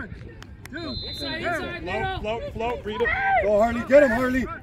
One, two, inside, middle. Float, read it. Go, Harley, get him, Harley.